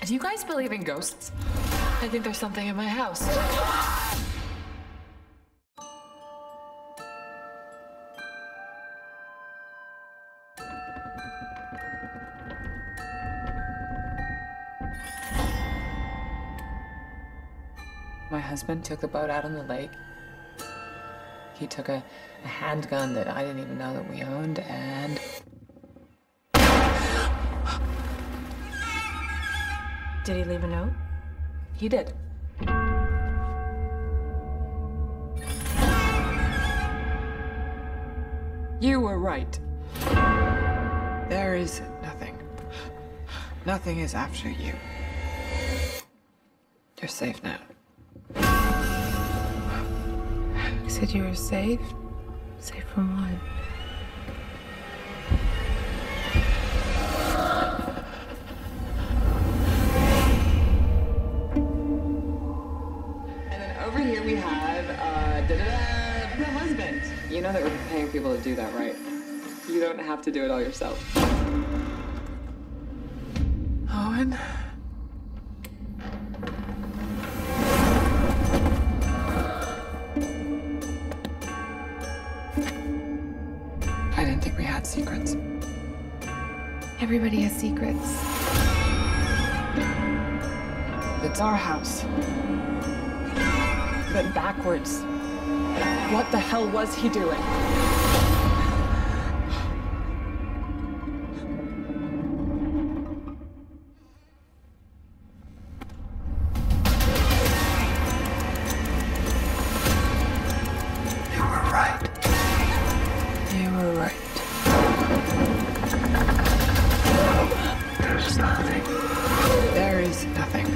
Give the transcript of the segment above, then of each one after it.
Do you guys believe in ghosts? I think there's something in my house. My husband took the boat out on the lake. He took a handgun that I didn't even know that we owned, and... Did he leave a note? He did. You were right. There is nothing. Nothing is after you. You're safe now. You said you were safe? Safe from what? And then over here we have, the husband. You know that we're paying people to do that, right? You don't have to do it all yourself. Owen? I didn't think we had secrets. Everybody has secrets. It's our house. But backwards. What the hell was he doing? You were right. You were right. There's nothing. There is nothing.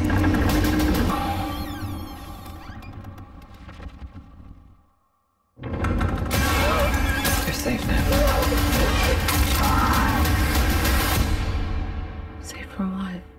You're safe now. Safe from what?